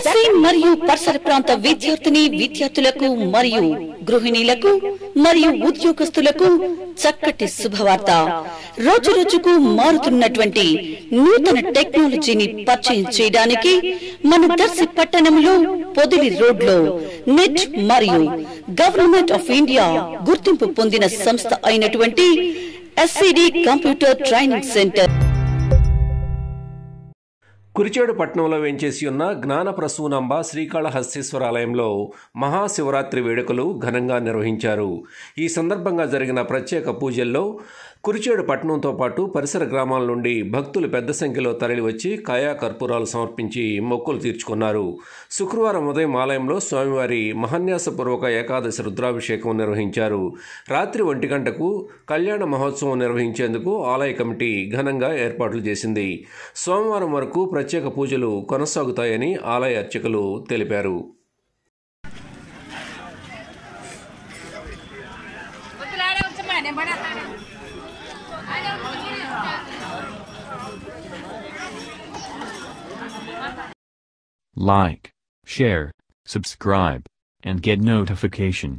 దర్శి మరియు పరిసర ప్రాంత విద్యార్థులకు మరియు గృహిణీలకు మరియు ఉద్యోగస్తులకు చక్కటి శుభవార్త. రోజు రోజుకు మారుతున్నటువంటి నూతన టెక్నాలజీని పరిచయం చేయడానికి మన దర్శి పట్టణంలో పొదిలి రోడ్లో నెట్ మరియు గవర్నమెంట్ ఆఫ్ ఇండియా గుర్తింపు పొందిన సంస్థ అయినటువంటి SCD computer training centre Kurichedu పట్టణంలో వేంచేసి ఉన్న జ్ఞాన ప్రసూనాంబ శ్రీకాళహస్తీశ్వర ఆలయంలో మహాశివరాత్రి వేడుకలు ఘనంగా నిర్వహించారు. ఈ సందర్భంగా జరిగిన ప్రత్యేక పూజల్లో కురిచేడు పట్టణంతో పాటు పరిసర గ్రామాల నుండి భక్తులు పెద్ద సంఖ్యలో తరలివచ్చి కాయా కర్పూరాలు సమర్పించి మొక్కులు తీర్చుకున్నారు. శుక్రవారం ఉదయం ఆలయంలో స్వామివారి మహాన్యాసపూర్వక ఏకాదశి రుద్రాభిషేకం నిర్వహించారు. రాత్రి 1 గంటకు కళ్యాణ మహోత్సవం నిర్వహించేందుకు ఆలయ కమిటీ ఘనంగా ఏర్పాట్లు చేసింది. సోమవారం వరకు ప్రత్యేక పూజలు కొనసాగుతాయని ఆలయ అర్చకులు తెలిపారు. Like, share, subscribe, and get notification.